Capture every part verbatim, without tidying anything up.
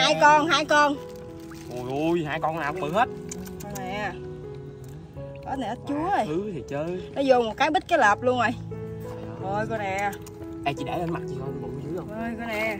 Hai con, hai con. Ôi ôi, hai con nào cũng bự hết. Con nè. Ếch này ếch chúa rồi. Thứ thì chơi. Nó vô một cái bít cái lợp luôn rồi. Ôi con nè. Ê chị để lên mặt chị coi bự dữ không? Ôi con nè.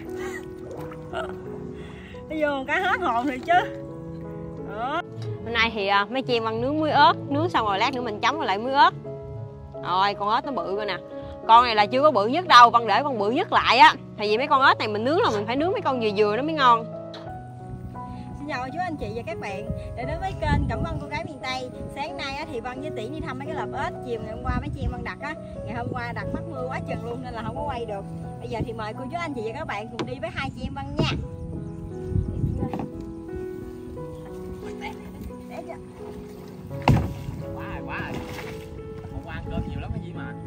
Nó vô một cái hết hồn rồi chứ. Đó. Hôm nay thì uh, mấy chị em ăn nướng muối ớt, nướng xong rồi lát nữa mình chấm lại muối ớt. Rồi con ếch nó bự coi nè. Con này là chưa có bự nhất đâu, Văn để con bự nhất lại á. Tại vì mấy con ếch này mình nướng là mình phải nướng mấy con vừa vừa nó mới ngon. Xin chào chú anh chị và các bạn đã đến với kênh Cẩm Vân Cô Gái Miền Tây. Sáng nay á, thì Vân với Tỉ đi thăm mấy cái lợp ếch. Chiều ngày hôm qua mấy chị em Vân đặt á, ngày hôm qua đặt mắc mưa quá chừng luôn nên là không có quay được. Bây giờ thì mời cô chú anh chị và các bạn cùng đi với hai chị em Vân nha. Quá rồi, quá rồi. Hôm qua ăn cơm nhiều lắm cái gì mà.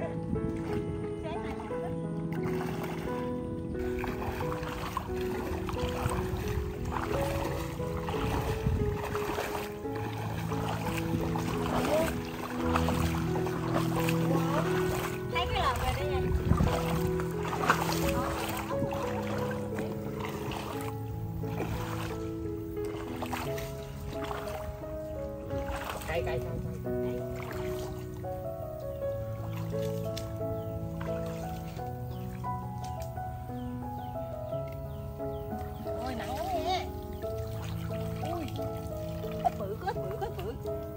Thấy cái lợp rồi đây nè. Cây cây cây. Ôi nặng lắm nha. Ui. Ếch bự, có ếch bự, có ếch bự.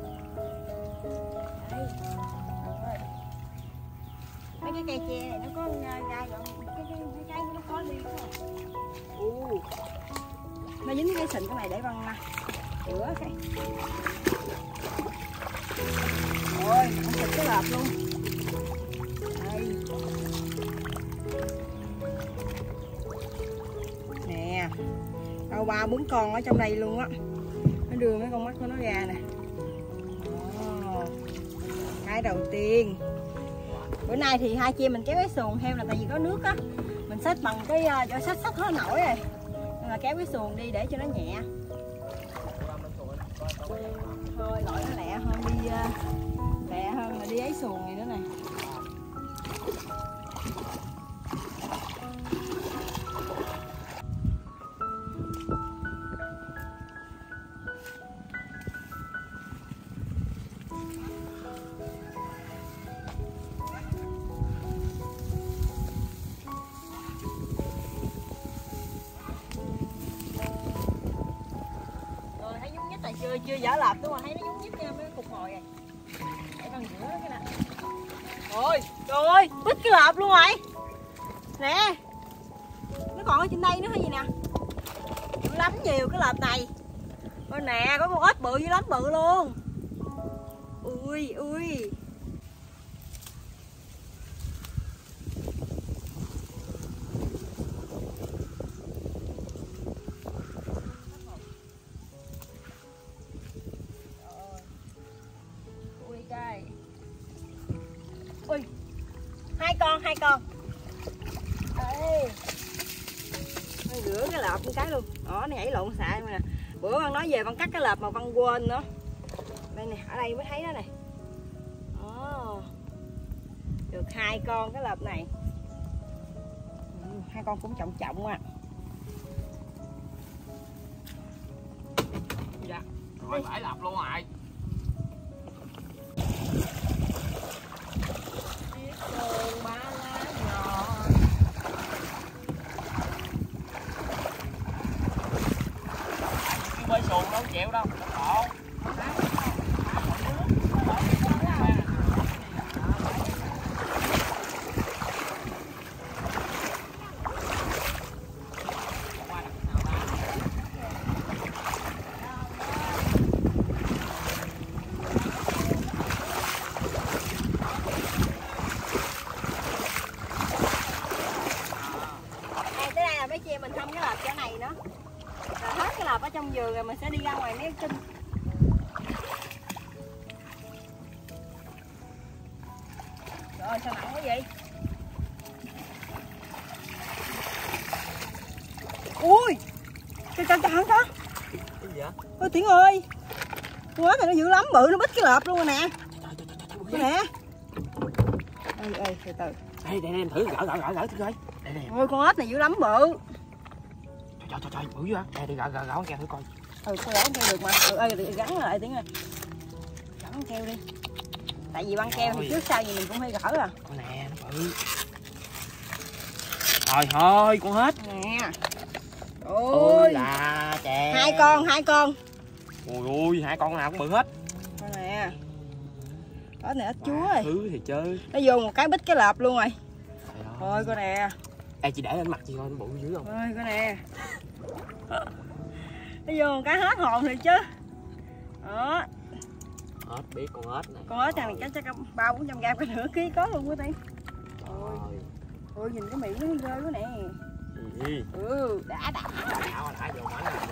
Đây. Rồi. Mấy cái cây tre này nó có gai rồi, cái cái cái trái nó có đi không? Ồ. Nó dính cái sình cái này để Vân rửa cái. Ôi, nặng thịt cái lợp luôn. Đây. Nè. Đâu ba bốn con ở trong đây luôn á. Nó đưa mấy con mắt của nó ra nè. Ồ. Cái đầu tiên. Bữa nay thì hai chị em mình kéo cái xuồng theo là tại vì có nước á. Mình xách bằng cái cho xách xách hết nổi rồi. Nên là kéo cái xuồng đi để cho nó nhẹ. Thôi gọi nó lẹ hơn đi uh, lẹ hơn là đi ấy xuồng này nữa nè. Chưa chưa dở lợp đúng không? Thấy nó giống nhất nha mấy cục mồi này. Để con rửa cái nè. Ôi, trời ơi, bít cái lợp luôn rồi. Nè. Nó còn ở trên đây nữa hay gì nè. Nó lắm nhiều cái lợp này. Ôi nè, có con ếch bự dữ lắm bự luôn. Ui ui. Ui, hai con, hai con. Ê. Nó rửa cái lợp một cái luôn. Đó, nó nhảy lộn xạ nè. Bữa con nói về con cắt cái lợp mà con quên nữa. Đây nè, ở đây mới thấy đó nè. Đó. Được hai con cái lợp này. Ừ, hai con cũng trọng trọng à. Dạ. Rồi bãi lợp luôn rồi. Bơi xuồng đâu chịu đâu, khổ. Mấy chị em mình thăm cái lợp chỗ này nữa. Rồi hết cái lợp ở trong vườn rồi mình sẽ đi ra ngoài mấy kinh. Trời ơi sao nặng quá vậy? Ui. Trời trời trời đó. Cái gì vậy? Ôi Tiễn ơi. Con ếch này nó dữ lắm, bự nó bít cái lợp luôn rồi nè. Đây nè. Ê ê từ từ. Đây đây em thử gỡ gỡ gỡ gỡ thử coi. Đây này. Ôi con ếch này dữ lắm bự. trời trời trời bự quá. Ê đi gõ gõ gõ keo thử coi. Ừ con gõ keo được mà. Ừ ơi thì gắn lại tiếng ơi. Gắn keo đi. Tại vì băng keo thì trước sau gì mình cũng hay gỡ à. Con nè nó bự. Thôi thôi con hết. Nè. Ôi là chè. Hai con, hai con. Ôi ôi hai con nào cũng bự hết. Coi nè. Đó này ít chúa rồi. Thứ thì chơi. Nó vô một cái bít cái lợp luôn rồi. Thôi coi nè. Ê chị để lên mặt chị coi nó bự dữ không? Ôi coi nè. Nó vô một cái hết hồn rồi chứ. Đó. Ếch biết con ếch này. Con ếch này chắc chắc ba bốn trăm gram cái nửa ký có luôn á Tiên. Ôi. Ôi nhìn cái miệng nó rơi quá nè. Gì? Ừ, đã đã. Đã đã vô mảnh này.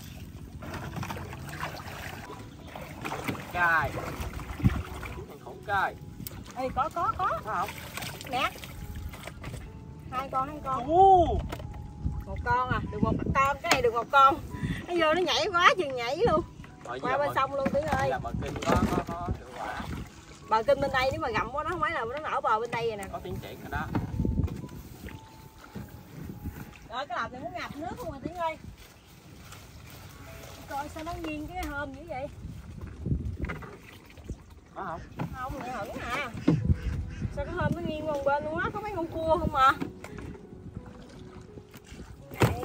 Cài. Khổ cài. Ê có có có. Có không? Nè. Hai con hai con. Ồ. Một con à, được một con, cái này được một con. Nó vô nó nhảy quá chừng nhảy luôn. Rồi, qua bên sông luôn Tiến ơi. Là bờ kinh có có có hiệu quả. Bờ kinh bên đây nếu mà gặm quá nó không phải là nó nở bờ bên đây rồi nè. Có tiến triển rồi đó. Rồi cái lợp này muốn ngập nước không à Tiến ơi. Coi sao nó nghiêng cái hôm dữ vậy? Có không? Không, lại hửng à. Sao cái hôm nó nghiêng qua một bên luôn á, có mấy con cua không mà. Đây.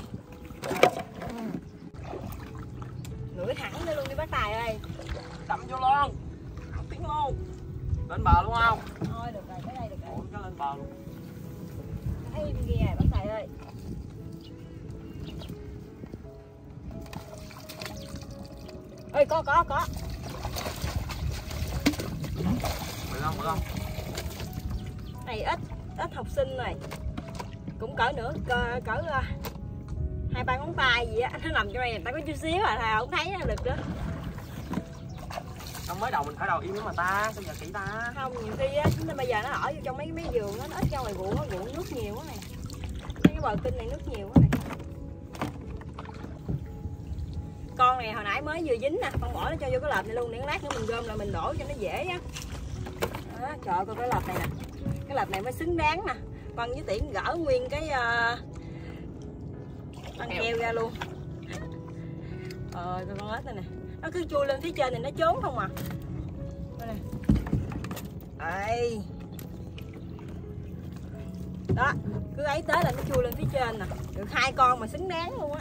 Ngửi thẳng nữa luôn đi bác Tài ơi. Đậm vô luôn. Không tiếng luôn. Lên bờ luôn không? Thôi được rồi, cái đây được rồi. Ủa, cái lên bờ luôn. Thấy bên kia rồi bác Tài ơi. Ơi có có có. Bự không, bự không? Này ít ít học sinh này. Cũng cỡ nữa cỡ, cỡ hai ba ngón tay gì á, nó nằm trong đây người ta có chút xíu à, thà không thấy nó được nữa. Không mới đầu mình phải đầu im nữa mà ta, sao giờ kỹ ta? Không, nhiều khi á, chúng ta bây giờ nó ở vô trong mấy mấy giường nó ít ra ngoài ruộng, nó ruộng nước nhiều quá này. Cái bờ kinh này nước nhiều quá này. Con này hồi nãy mới vừa dính nè, con bỏ nó cho vô cái lợp này luôn để lát nữa mình gom lại mình đổ cho nó dễ á. Đó, trời ơi, coi cái lợp này nè. Cái lợp này mới xứng đáng nè. Văn với Tiễn gỡ nguyên cái uh, băng keo ra luôn. Ờ, coi con ếch này nè. Nó cứ chui lên phía trên này nó trốn không à. Đây nè. Đây. Đó, cứ ấy tới là nó chui lên phía trên nè. Được hai con mà xứng đáng luôn á.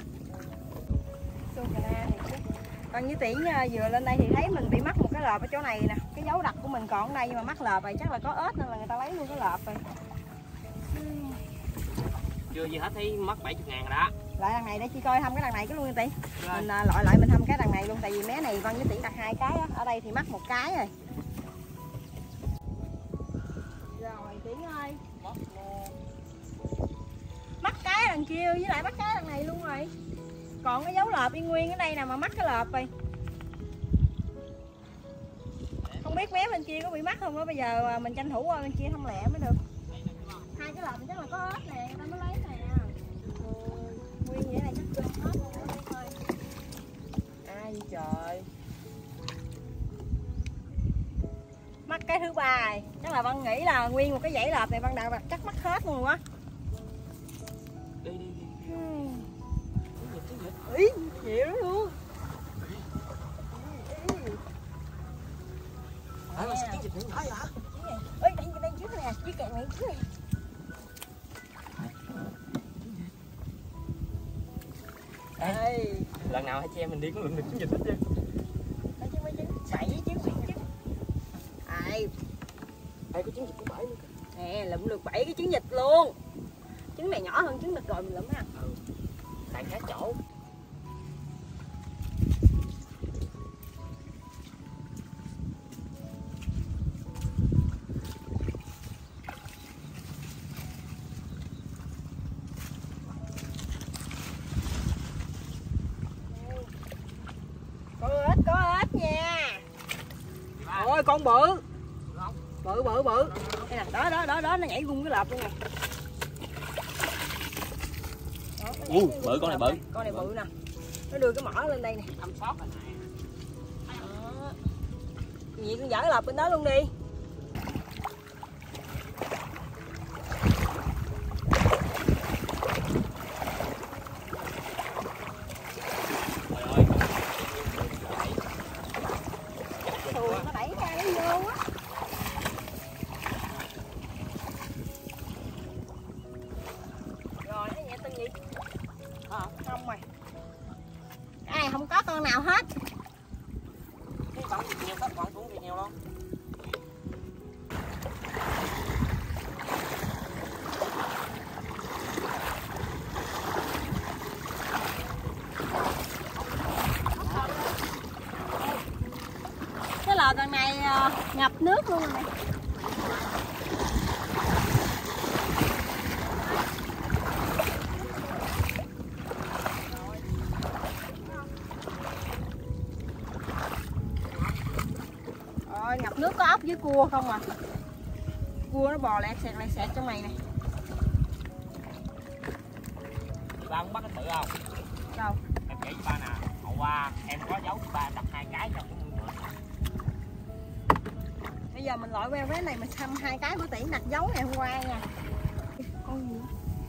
Còn với Tiễn vừa lên đây thì thấy mình bị mắc một cái lợp ở chỗ này nè. Cái dấu đặt của mình còn ở đây nhưng mà mắc lợp rồi chắc là có ếch nên là người ta lấy luôn cái lợp rồi. Chưa gì hết thấy mất bảy mươi ngàn rồi đó. Lại đằng này để chị coi thăm cái đằng này cái luôn Tiễn. Mình uh, loại lại mình thăm cái đằng này luôn tại vì mé này Văn với Tiễn đặt hai cái á, ở đây thì mắc một cái rồi. Rồi Tiễn ơi. Mất luôn. Mắc cái đằng kia với lại mắc cái đằng này luôn rồi. Còn cái dấu lợp y nguyên ở đây nè mà mắc cái lợp rồi. Không biết mé bên kia có bị mắc không á, bây giờ mình tranh thủ qua bên kia thăm lẹ mới được. Hai cái lợp chắc là có ếch nè, người ta mới lấy nè. Nguyên vậy này chắc được hết luôn á thôi. Ai trời. Mắc cái thứ ba rồi. Chắc là Văn nghĩ là nguyên một cái dãy lợp này Văn đạo chắc mắc hết luôn á. Đi đi đi. Ý, chịu lắm luôn. Đấy mà sao tiếng dịch những nói hả? Ê, đây đây trước nè, chiếc kẹt này trước nè. Ê, lần nào hai chị em mình đi cũng lượm được tiếng dịch hết chứ. Đây chứ mấy trứng sảy chứ biển chứ. Ai. Đây có trứng vịt cũng bảy luôn kìa. Nè, lụm được bảy cái trứng vịt luôn. Trứng này nhỏ hơn trứng vịt rồi mình lụm ha. Ừ. Tại khác chỗ. Có ếch, có ếch nha. Ôi con bự. Bự bự bự. Đây nè, đó đó đó đó nó nhảy gung cái lợp luôn nè. Ui, bự con này bự. Con này bự nè. Nó đưa cái mỏ lên đây nè. Thăm sót rồi nè. Đó. Vậy con dở cái lợp bên đó luôn đi. con nào hết. Cái bắn thì nhiều, các bắn xuống thì nhiều luôn. Cái lò đằng này ngập nước luôn rồi nè. Rồi ngập nước có ốc với cua không à. Cua nó bò lẹt xẹt lẹt xẹt trong này nè. Chị ba muốn bắt cái tự không? Đâu? Em kể với ba nè, hôm qua em có giấu chị ba đặt hai cái trong cái mương nữa. Bây giờ mình loại queo vé này mình xăm hai cái của tỷ đặt dấu ngày hôm qua nha. Con gì?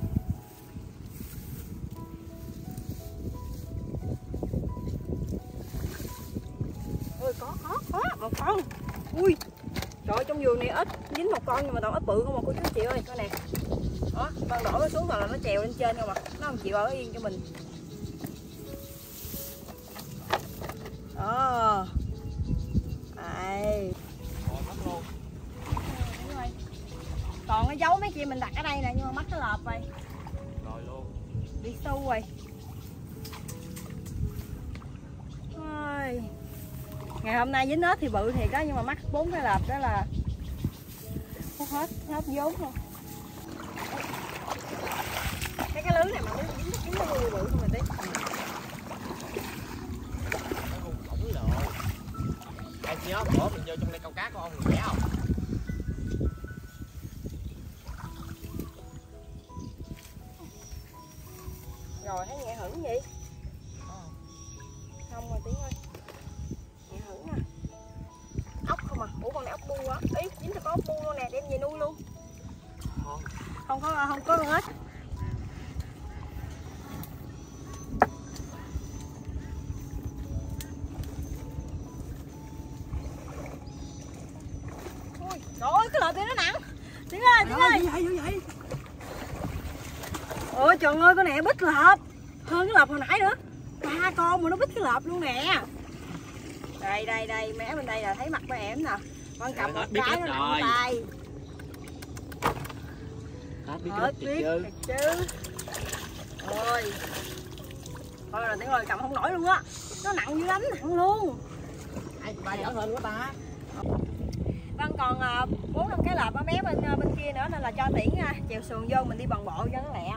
Ôi có có có một con. Ui. Trời ơi, trong vườn này ếch dính một con nhưng mà toàn ếch bự không mà cô chú chị ơi, coi nè. Đó, con đổ nó xuống rồi là nó trèo lên trên không à. Nó không chịu ở yên cho mình. Đó. Đây. Còn cái dấu mấy kia mình đặt ở đây nè nhưng mà mất cái lợp rồi. Rồi luôn. Đi sâu rồi. Ôi. Ngày hôm nay dính ếch thì bự thiệt đó nhưng mà mắc bốn cái lợp đó là hết hết hết vốn luôn. Cái cái lưới này mà nó dính dính nó bự bự không mà tí. Nó không khổng lồ. Em nhớ bữa mình vô trong đây câu cá của ông người trẻ không? Rồi thấy nghe hửng vậy? Không rồi Tiến ơi. Nghe hửng nè. Ốc không à? Ủa con này ốc bu á. Ý dính cho có ốc bu luôn nè, đem về nuôi luôn. Không. Không có không có con ếch. Ôi, trời ơi cái lợp kia nó nặng. Tiến ơi, Tiến ơi. Gì vậy, gì vậy? Ôi trời ơi con này bít lợp. Hơn cái lợp hồi nãy nữa. Ba con mà nó bít cái lợp luôn nè. Đây đây đây, mé bên đây là thấy mặt ba em nè. Con cầm một cái nó nặng tay. Hết biết Hết biết biết chứ. thiệt chứ. Ôi. Thôi là Tiến ơi cầm không nổi luôn á. Nó nặng dữ lắm, nặng luôn. Ai ba nhỏ hơn của ta. Vâng còn bốn năm cái lợp ở mé bên bên kia nữa nên là cho Tiễn uh, chèo xuồng vô mình đi bằng bộ cho nó lẹ.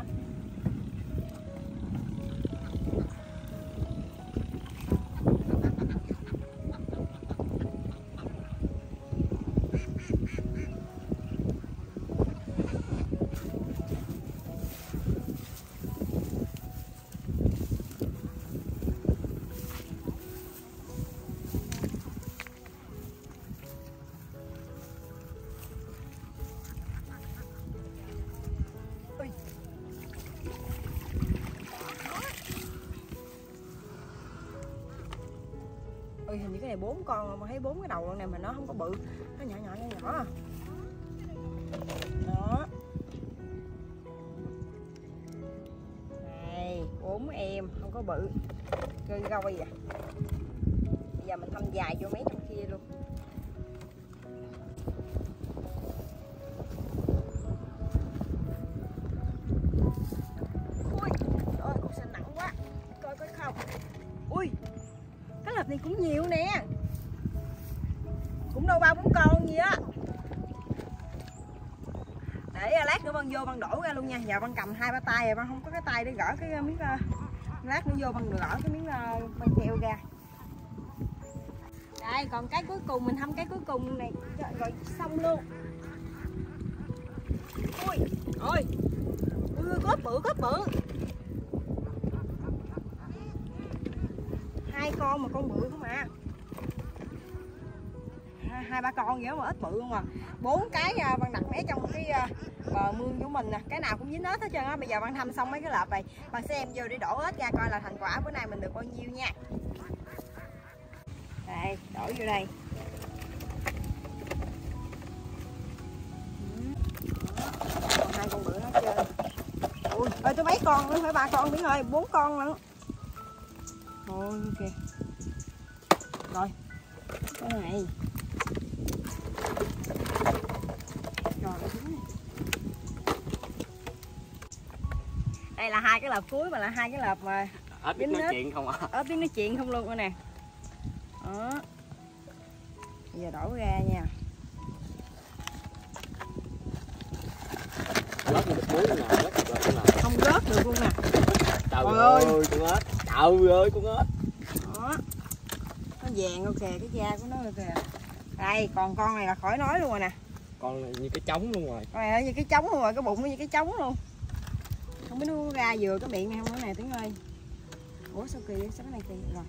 Ôi hình như cái này bốn con mà thấy bốn cái đầu con này mà nó không có bự, nó nhỏ nhỏ nhỏ nhỏ à. Đó. Này, bốn em không có bự. Chơi goi à. Bây giờ mình thăm dài vô mấy trong kia luôn. Ui, trời ơi con xanh nặng quá. Coi coi không. Ui. Cái lợp này cũng nhiều nè. Cũng đâu ba bốn con gì á. Để lát nữa Vân vô Vân đổ ra luôn nha. Giờ Vân cầm hai ba tay rồi Vân không có cái tay để gỡ cái miếng. Lát nữa vô Vân gỡ cái miếng băng treo ra. Đây còn cái cuối cùng mình thăm cái cuối cùng này rồi xong luôn. Ui, ôi. Ui có bự có bự. Hai con mà con bự không à. Hai ba con vậy mà ít bự không à. Bốn cái Văn đặt mé trong cái bờ mương của mình nè, cái nào cũng dính ếch hết trơn á. Bây giờ Văn thăm xong mấy cái lợp này, Văn sẽ em vô để đổ ếch ra coi là thành quả bữa nay mình được bao nhiêu nha. Đây, đổ vô đây. Còn hai con bự hết trơn. Ui, ơi tôi mấy con nữa, phải ba con Biển ơi, bốn con nữa. Ôi kìa. Rồi cái này rồi đây là hai cái lợp cuối mà là hai cái lợp mà ếch biết nói chuyện không ạ? ếch biết nói chuyện không luôn nè. Đó bây giờ đổ ra nha. Rớt được muối nè, rớt được luôn nè. Không rớt được luôn nè. Trời Ôi ơi ơi. con ếch, trời ơi con ếch. Đó nó vàng ok cái da của nó kìa. Đây còn con này là khỏi nói luôn rồi nè. Con này như cái trống luôn rồi. Con này như cái trống luôn rồi, cái bụng nó như cái trống luôn. Không biết nó ra vừa cái miệng này không nữa nè Tiến ơi. Ủa sao kỳ sao cái này kỳ rồi.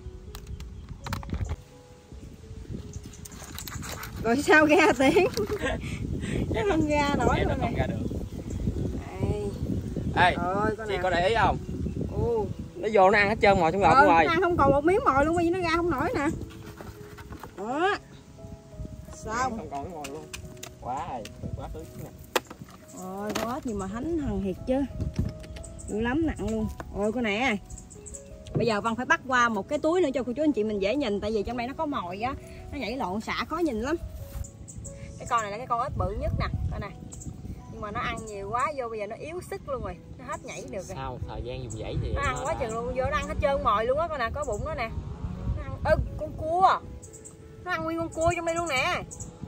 Rồi sao ra Tiến? Nó không ra nổi luôn nè. Ra được. Đây. Ê, ơi, con chị nào? có để ý không? Ồ. Nó vô nó ăn hết trơn mồi trong lợp ờ, rồi. Nó ăn không còn một miếng mồi luôn, bởi vì nó ra không nổi nè. Đó. Sao? Không còn cái mồi luôn. Quá rồi, quá tưới nè. Ôi con ếch gì mà thánh thần thiệt chứ. Dữ lắm nặng luôn. Ôi con này. Bây giờ Văn phải bắt qua một cái túi nữa cho cô chú anh chị mình dễ nhìn, tại vì trong đây nó có mồi á, nó nhảy lộn xả khó nhìn lắm. Cái con này là cái con ếch bự nhất nè, con này. Nhưng mà nó ăn nhiều quá vô bây giờ nó yếu sức luôn rồi, nó hết nhảy được rồi. Sau thời gian dùng dãy thì nó ăn quá chừng luôn, vô nó ăn hết trơn mồi luôn á, con này có bụng nó nè. Nó ăn ơ con cua. Nó ăn nguyên con cua trong đây luôn nè.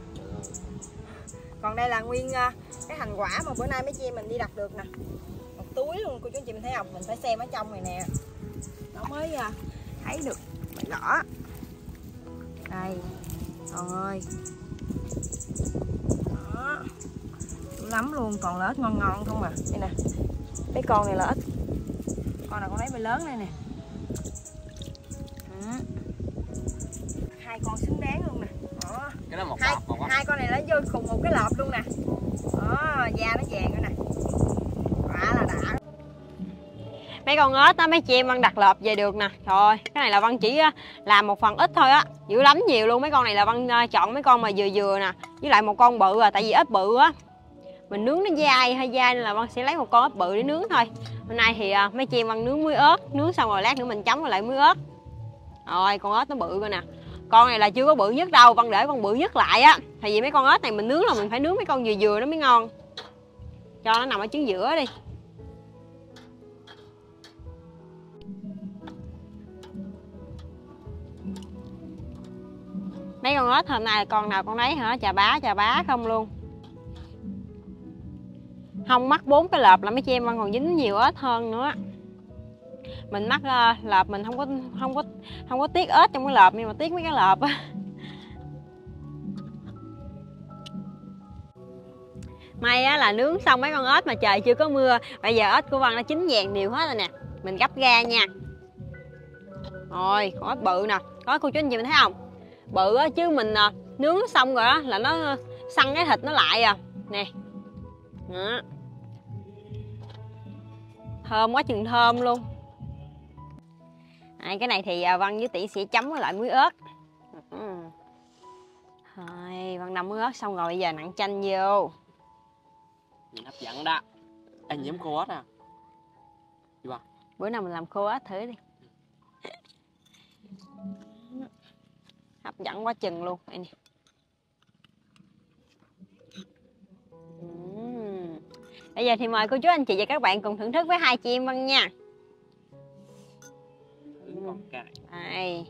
Còn đây là nguyên cái thành quả mà bữa nay mấy chị em mình đi đặt được nè. Một túi luôn cô chú anh chị mình thấy không? Mình phải xem ở trong này nè. Nó mới thấy được mày gõ. Đây. Trời ơi. Đó. Dữ lắm luôn, còn là ếch ngon ngon không à. Đây nè. Mấy con này là ếch. Con nào con lấy mới lớn đây nè. Ừ. Hai con xứng đáng luôn nè. Đó. Cái đó một hai, lọp một hai con này nó vô cùng một cái lọp luôn nè. Đó, da nó vàng nữa nè. Quả là đã. Mấy con ếch á mấy chị em Văn đặt lợp về được nè. Trời ơi, cái này là Văn chỉ làm một phần ít thôi á, dữ lắm nhiều luôn. Mấy con này là Văn chọn mấy con mà vừa vừa nè, với lại một con bự à, tại vì ếch bự á mình nướng nó dai hơi dai nên là Văn sẽ lấy một con ếch bự để nướng thôi. Hôm nay thì mấy chị em Văn nướng muối ớt, nướng xong rồi lát nữa mình chấm vào lại muối ớt. Rồi con ếch nó bự coi nè. Con này là chưa có bự nhất đâu, Văn để con bự nhất lại á, tại vì mấy con ếch này mình nướng là mình phải nướng mấy con vừa vừa nó mới ngon. Cho nó nằm ở trứng giữa đi. Mấy con ếch hôm nay con nào con nấy hả, chà bá chà bá không luôn. Không mắc bốn cái lợp là mấy chị em Văn còn dính nhiều ếch hơn nữa. Mình mắc uh, lợp mình không có không có không có tiếc ếch trong cái lợp, nhưng mà tiếc mấy cái lợp á. May á là nướng xong mấy con ếch mà trời chưa có mưa. Bây giờ ếch của Văn nó chín vàng đều hết rồi nè. Mình gấp ra nha. Rồi con ếch bự nè, có cô chú anh chị mình thấy không? Bự á, chứ mình à, nướng xong rồi á là nó săn cái thịt nó lại à nè. Đó. Thơm quá chừng thơm luôn. À, cái này thì à, Văn với Tỷ sẽ chấm với lại muối ớt. Ừ. Rồi Văn nằm muối ớt xong rồi bây giờ nặn chanh vô. Nhìn hấp dẫn đó. Anh giống khô ếch à. Đi ba. Bữa nào mình làm khô ếch thử đi. Hấp dẫn quá chừng luôn. Đây nè. Uhm. Bây giờ thì mời cô chú anh chị và các bạn cùng thưởng thức với hai chị em Văn nha. Con cay. Đây.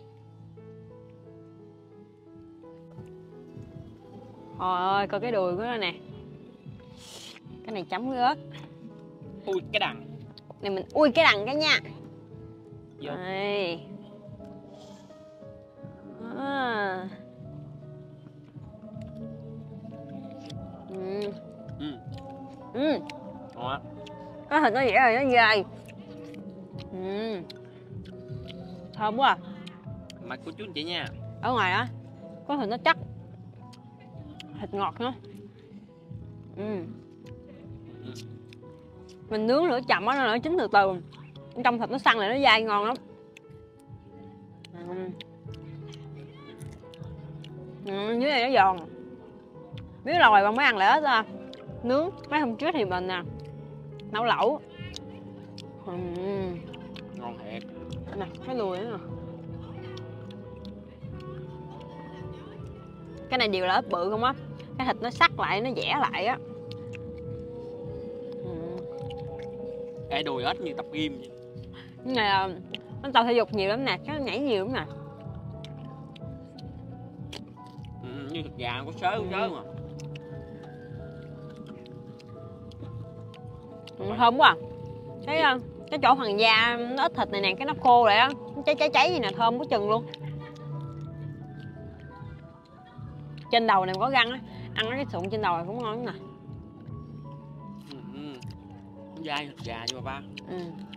Trời ơi, coi cái đùi của nó nè. Cái này chấm với ớt. Ui cái đằng. Này mình ui cái đằng cái nha. Vô. Đây. À. Ừ. Ừ. Ừ. Ngon. Cái thịt nó dễ rồi, nó dai. Ừ. Thơm quá à. Mặt của chú anh chị nha. Ở ngoài đó có thịt nó chắc, thịt ngọt nữa. Ừ. Ừ. Mình nướng lửa chậm á, nó chín từ từ, trong thịt nó săn lại nó dai ngon lắm. Ừ. Ừ, dưới này nó giòn. Biết rồi bạn mới ăn lại hết ra. Nướng mấy hôm trước thì mình nè nấu lẩu. Ừ. Ngon thiệt. Nè cái đùi nữa nè. Cái này đều là ếch bự không á, cái thịt nó sắc lại, nó dẻ lại á. Ừ. Ê, đùi ếch như tập gym vậy. Cái này là nó tập thể dục nhiều lắm nè, nó nhảy nhiều lắm nè. Ừ, như thịt gà có sớ có sớ mà. Ừ, thơm quá à. Cái cái chỗ phần da nó ít thịt này nè, cái nó khô lại á, nó cháy cháy cháy gì nè, thơm quá chừng luôn. Trên đầu này có răng á, ăn cái sụn trên đầu này cũng ngon nè. Ừ, ừ. Dai thịt gà chứ bà ba. Ừ.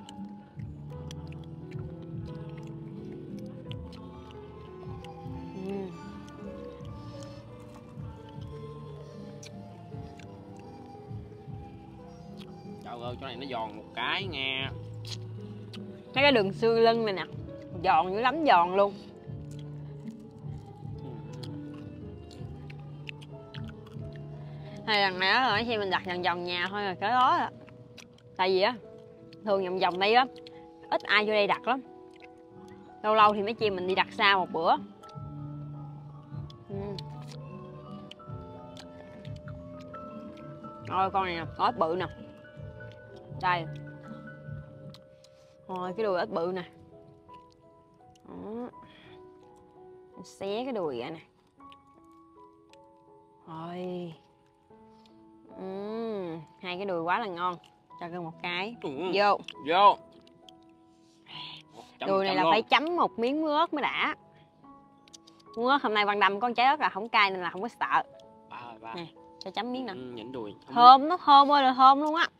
Ừ. Trời ơi, chỗ này nó giòn một cái nghe. Thấy cái đường xương lưng này nè, giòn dữ lắm, giòn luôn. Hay lần này đó là khi mình đặt vòng vòng nhà thôi là cái đó à. Tại vì á, thường vòng vòng đây á, ít ai vô đây đặt lắm. Lâu lâu thì mấy chị mình đi đặt xa một bữa. Ừ. Rồi con này nè, con ếch bự nè. Đây. Rồi cái đùi ếch bự nè. Đó. Xé cái đùi ra nè. Rồi. Uhm, hai cái đùi quá là ngon. Cho cái một cái. Ừ. Vô. Vô. Chấm, Đùi này chấm là luôn. phải chấm một miếng muối ớt mới đã. Muối ớt hôm nay Văn Đâm con trái ớt là không cay nên là không có sợ. Ba rồi ba. Nè, cho chấm miếng nè. Ừ, nhịn đùi. Không Thơm, nó thơm ơi là thơm luôn á.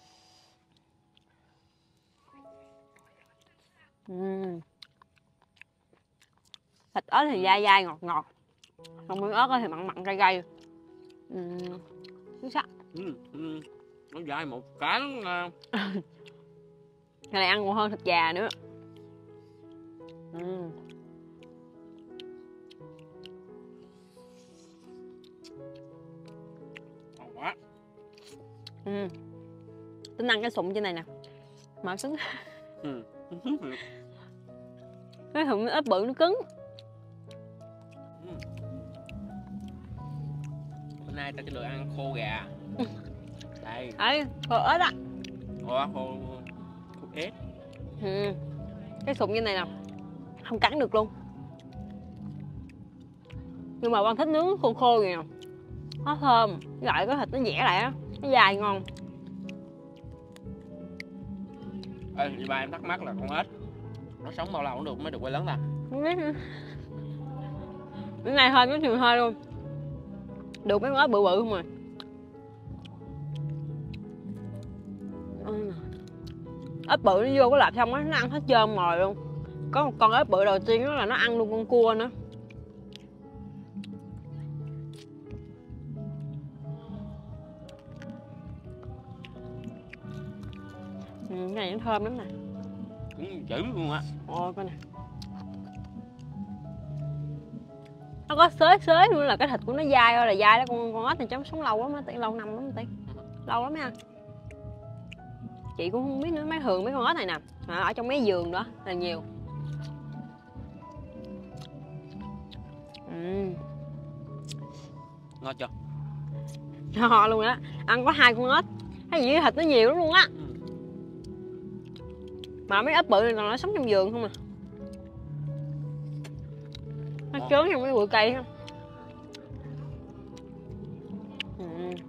Uhm. Thịt ớt thì dai dai ngọt ngọt, còn miếng ớt thì mặn mặn cay cay. Uhm. Sắc. Ừ, ừ. Nó dai một cái luôn. Cái này ăn còn hơn thịt gà nữa. Uhm. Ngon quá. Uhm. Tính ăn cái sụn trên này nè, mà cứng. Ừ. Cái thùng ếch bự nó cứng. Bữa nay ta chỉ được ăn khô gà. Đây. Đấy, khô ếch á. Ủa, khô khô ếch. Ừ. Cái sụn như này nè, không cắn được luôn. Nhưng mà Văn thích nướng khô khô vậy nè, nó thơm, với lại cái thịt nó dẻ lại á, nó dài ngon. Ê, chị ba em thắc mắc là con ếch nó sống bao lâu cũng được mới được quay lớn ta? Không biết nữa. Bữa nay thôi, nó chừng thôi luôn. Được mấy con ếch bự bự không à. Ừ. Ếch bự nó vô cái lạp xong á, nó ăn hết trơn mồi luôn. Có một con ếch bự đầu tiên đó là nó ăn luôn con cua nữa. Ừ, cái này nó thơm lắm nè. Cũng dữ luôn á. Ôi coi nè. Nó có xới xới nữa, là cái thịt của nó dai ơi là dai đó. Con con ếch này chấm sống lâu lắm á, lâu năm lắm tí. Lâu lắm nha. Chị cũng không biết nữa, mấy thường mấy con ếch này nè ở trong mấy giường đó là nhiều. Uhm. Ngon chưa? Ngon luôn á. Ăn có hai con ếch, cái gì thịt nó nhiều lắm luôn á. Ừ. Mà mấy ếch bự này nó sống trong giường không à. Nó Ngon. trốn trong mấy bụi cây không. Ừ.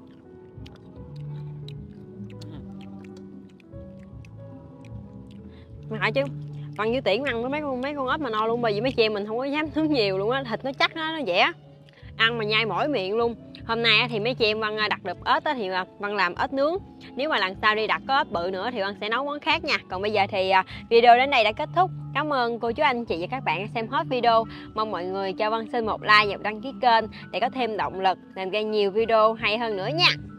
Mà hại chứ Văn với Tiễn ăn với mấy con mấy con ếch mà no luôn, bởi vì mấy chị em mình không có dám nướng nhiều luôn á, thịt nó chắc nó nó dẻ, ăn mà nhai mỏi miệng luôn. Hôm nay thì mấy chị em Văn đặt được ếch thì Văn làm ếch nướng. Nếu mà lần sau đi đặt có ếch bự nữa thì Văn sẽ nấu món khác nha. Còn bây giờ thì video đến đây đã kết thúc. Cảm ơn cô chú anh chị và các bạn đã xem hết video. Mong mọi người cho Văn xin một like và đăng ký kênh để có thêm động lực làm ra nhiều video hay hơn nữa nha.